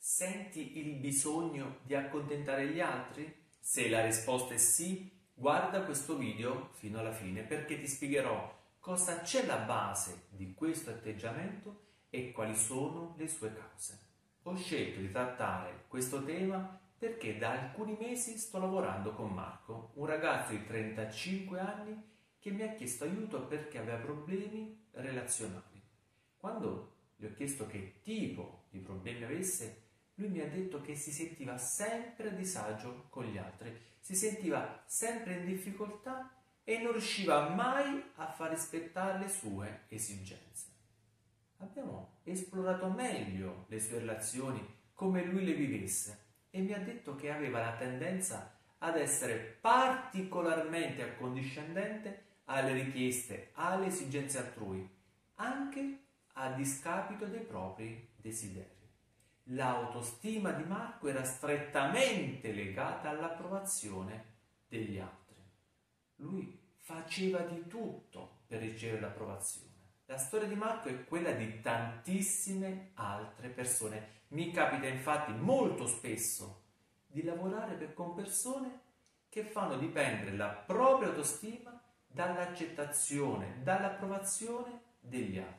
Senti il bisogno di accontentare gli altri? Se la risposta è sì, guarda questo video fino alla fine perché ti spiegherò cosa c'è alla base di questo atteggiamento e quali sono le sue cause. Ho scelto di trattare questo tema perché da alcuni mesi sto lavorando con Marco, un ragazzo di 35 anni che mi ha chiesto aiuto perché aveva problemi relazionali. Quando gli ho chiesto che tipo di problemi avesse, lui mi ha detto che si sentiva sempre a disagio con gli altri, si sentiva sempre in difficoltà e non riusciva mai a far rispettare le sue esigenze. Abbiamo esplorato meglio le sue relazioni, come lui le vivesse, e mi ha detto che aveva la tendenza ad essere particolarmente accondiscendente alle richieste, alle esigenze altrui, anche a discapito dei propri desideri. L'autostima di Marco era strettamente legata all'approvazione degli altri. Lui faceva di tutto per ricevere l'approvazione. La storia di Marco è quella di tantissime altre persone. Mi capita infatti molto spesso di lavorare con persone che fanno dipendere la propria autostima dall'accettazione, dall'approvazione degli altri.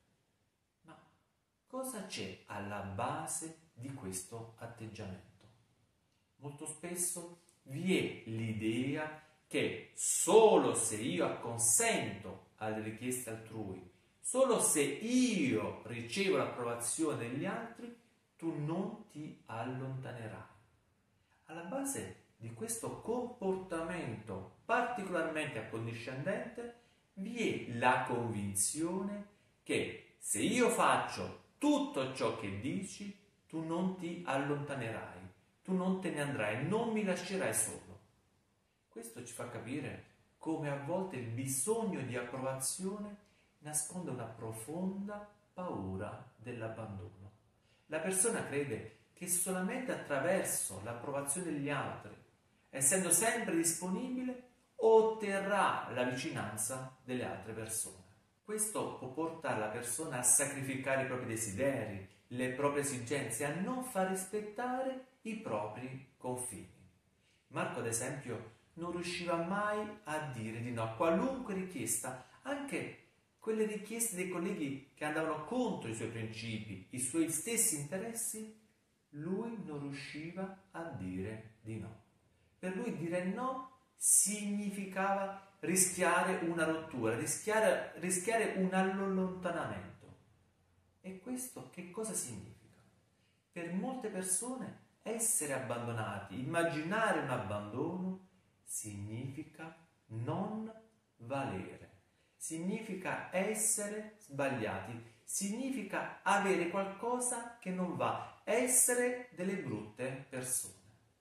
Cosa c'è alla base di questo atteggiamento? Molto spesso vi è l'idea che solo se io acconsento alle richieste altrui, solo se io ricevo l'approvazione degli altri, tu non ti allontanerai. Alla base di questo comportamento particolarmente accondiscendente vi è la convinzione che se io faccio tutto ciò che dici, tu non ti allontanerai, tu non te ne andrai, non mi lascerai solo. Questo ci fa capire come a volte il bisogno di approvazione nasconde una profonda paura dell'abbandono. La persona crede che solamente attraverso l'approvazione degli altri, essendo sempre disponibile, otterrà la vicinanza delle altre persone. Questo può portare la persona a sacrificare i propri desideri, le proprie esigenze, a non far rispettare i propri confini. Marco, ad esempio, non riusciva mai a dire di no a qualunque richiesta, anche quelle richieste dei colleghi che andavano contro i suoi principi, i suoi stessi interessi, lui non riusciva a dire di no. Per lui dire no significava rischiare una rottura, rischiare un allontanamento. E questo che cosa significa? Per molte persone essere abbandonati, immaginare un abbandono, significa non valere, significa essere sbagliati, significa avere qualcosa che non va, essere delle brutte persone.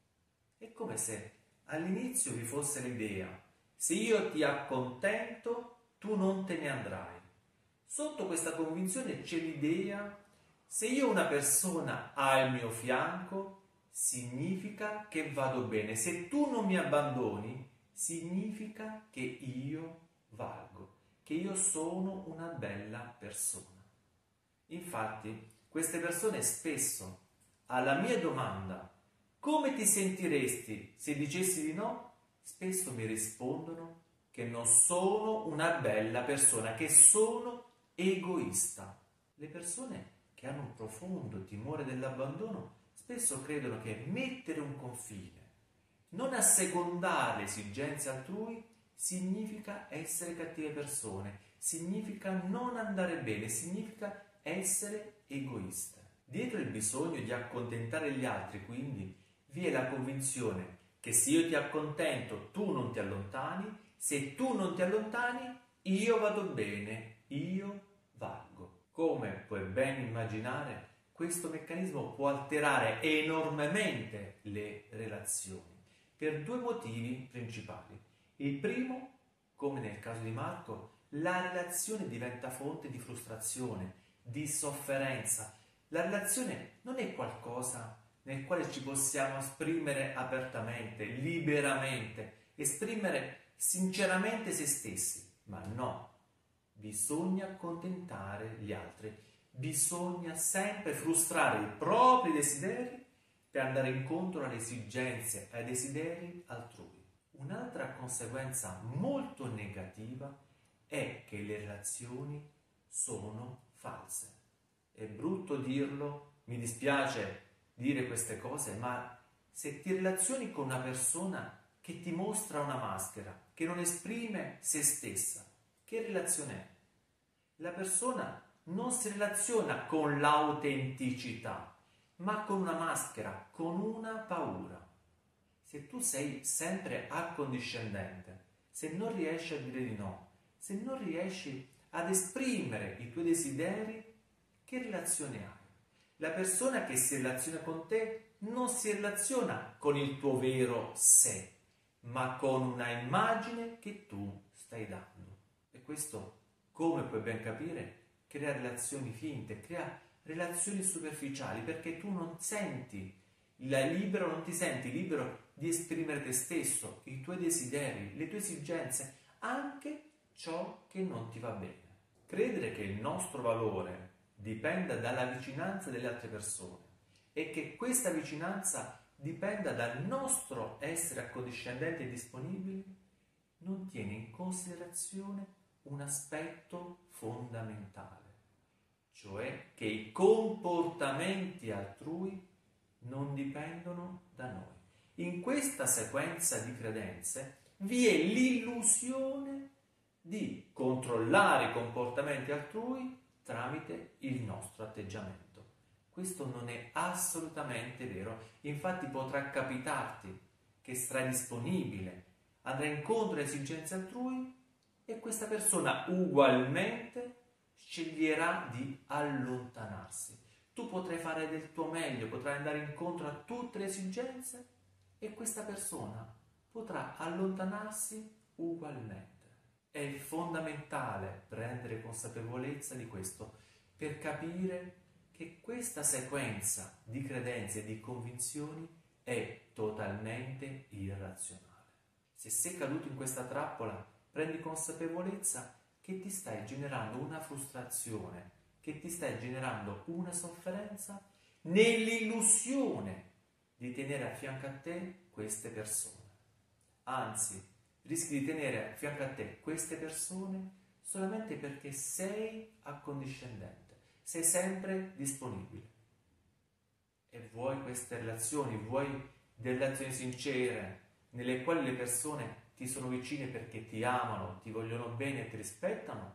È come se all'inizio vi fosse l'idea: se io ti accontento, tu non te ne andrai. Sotto questa convinzione c'è l'idea: se io una persona al mio fianco, significa che vado bene. Se tu non mi abbandoni, significa che io valgo, che io sono una bella persona. Infatti, queste persone spesso, alla mia domanda, come ti sentiresti se dicessi di no? Spesso mi rispondono che non sono una bella persona, che sono egoista. Le persone che hanno un profondo timore dell'abbandono spesso credono che mettere un confine, non assecondare le esigenze altrui, significa essere cattive persone, significa non andare bene, significa essere egoiste. Dietro il bisogno di accontentare gli altri, quindi, vi è la convinzione che se io ti accontento tu non ti allontani, se tu non ti allontani io vado bene, io valgo. Come puoi ben immaginare, questo meccanismo può alterare enormemente le relazioni per due motivi principali. Il primo, come nel caso di Marco, la relazione diventa fonte di frustrazione, di sofferenza. La relazione non è qualcosa nel quale ci possiamo esprimere apertamente, liberamente, esprimere sinceramente se stessi, ma no, bisogna accontentare gli altri, bisogna sempre frustrare i propri desideri per andare incontro alle esigenze e ai desideri altrui. Un'altra conseguenza molto negativa è che le relazioni sono false. È brutto dirlo, mi dispiace dire queste cose, ma se ti relazioni con una persona che ti mostra una maschera, che non esprime se stessa, che relazione è? La persona non si relaziona con l'autenticità, ma con una maschera, con una paura. Se tu sei sempre accondiscendente, se non riesci a dire di no, se non riesci ad esprimere i tuoi desideri, che relazione hai? La persona che si relaziona con te non si relaziona con il tuo vero sé, ma con una immagine che tu stai dando. E questo, come puoi ben capire, crea relazioni finte, crea relazioni superficiali, perché tu non ti senti libero di esprimere te stesso, i tuoi desideri, le tue esigenze, anche ciò che non ti va bene. Credere che il nostro valore dipenda dalla vicinanza delle altre persone e che questa vicinanza dipenda dal nostro essere accondiscendenti e disponibili, non tiene in considerazione un aspetto fondamentale, cioè che i comportamenti altrui non dipendono da noi. In questa sequenza di credenze vi è l'illusione di controllare i comportamenti altrui tramite il nostro atteggiamento. Questo non è assolutamente vero, infatti potrà capitarti che sarai disponibile, andrai incontro alle esigenze altrui e questa persona ugualmente sceglierà di allontanarsi. Tu potrai fare del tuo meglio, potrai andare incontro a tutte le esigenze e questa persona potrà allontanarsi ugualmente. È fondamentale prendere consapevolezza di questo per capire che questa sequenza di credenze e di convinzioni è totalmente irrazionale. Se sei caduto in questa trappola, prendi consapevolezza che ti stai generando una frustrazione, che ti stai generando una sofferenza nell'illusione di tenere a fianco a te queste persone. Anzi, rischi di tenere a fianco a te queste persone solamente perché sei accondiscendente, sei sempre disponibile. E vuoi queste relazioni, vuoi delle relazioni sincere, nelle quali le persone ti sono vicine perché ti amano, ti vogliono bene e ti rispettano?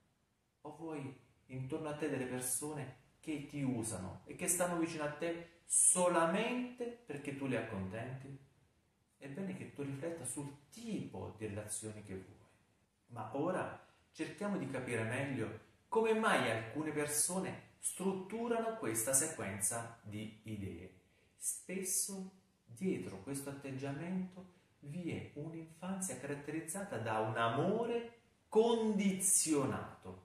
O vuoi intorno a te delle persone che ti usano e che stanno vicino a te solamente perché tu le accontenti? È bene che tu rifletta sul tipo di relazioni che vuoi. Ma ora cerchiamo di capire meglio come mai alcune persone strutturano questa sequenza di idee. Spesso dietro questo atteggiamento vi è un'infanzia caratterizzata da un amore condizionato.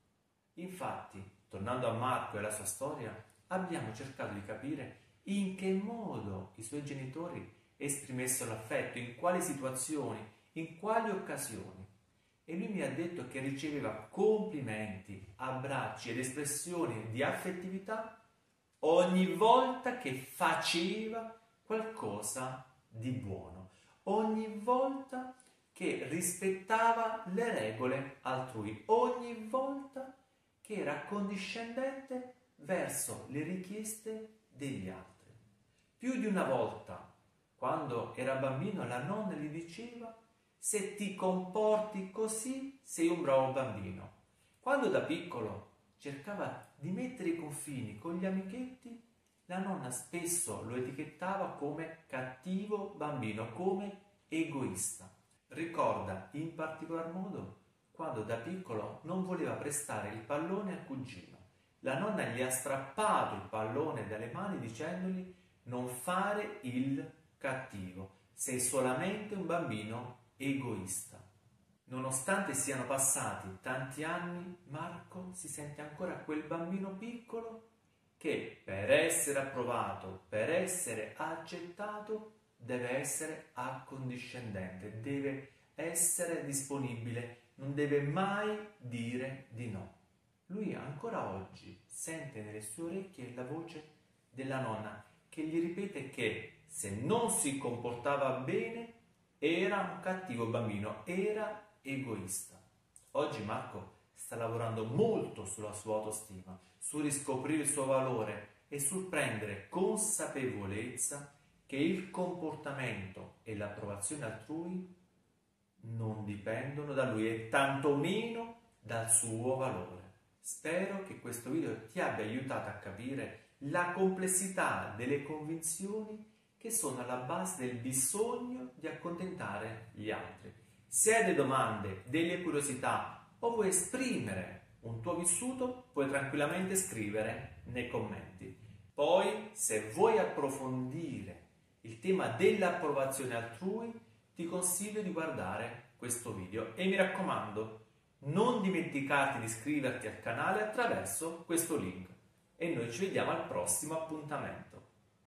Infatti, tornando a Marco e alla sua storia, abbiamo cercato di capire in che modo i suoi genitori esprimessero l'affetto, in quali situazioni, in quali occasioni. E lui mi ha detto che riceveva complimenti, abbracci ed espressioni di affettività ogni volta che faceva qualcosa di buono, ogni volta che rispettava le regole altrui, ogni volta che era accondiscendente verso le richieste degli altri. Più di una volta, quando era bambino, la nonna gli diceva: se ti comporti così sei un bravo bambino. Quando da piccolo cercava di mettere i confini con gli amichetti, la nonna spesso lo etichettava come cattivo bambino, come egoista. Ricorda in particolar modo quando da piccolo non voleva prestare il pallone al cugino. La nonna gli ha strappato il pallone dalle mani dicendogli: non fare il cattivo, sei solamente un bambino egoista. Nonostante siano passati tanti anni, Marco si sente ancora quel bambino piccolo che per essere approvato, per essere accettato, deve essere accondiscendente, deve essere disponibile, non deve mai dire di no. lui ancora oggi sente nelle sue orecchie la voce della nonna che gli ripete che se non si comportava bene era un cattivo bambino, era egoista. Oggi Marco sta lavorando molto sulla sua autostima, su riscoprire il suo valore e sul prendere consapevolezza che il comportamento e l'approvazione altrui non dipendono da lui e tantomeno dal suo valore. Spero che questo video ti abbia aiutato a capire la complessità delle convinzioni che sono alla base del bisogno di accontentare gli altri. Se hai delle domande, delle curiosità o vuoi esprimere un tuo vissuto, puoi tranquillamente scrivere nei commenti. Poi, se vuoi approfondire il tema dell'approvazione altrui, ti consiglio di guardare questo video e mi raccomando, non dimenticarti di iscriverti al canale attraverso questo link. E noi ci vediamo al prossimo appuntamento.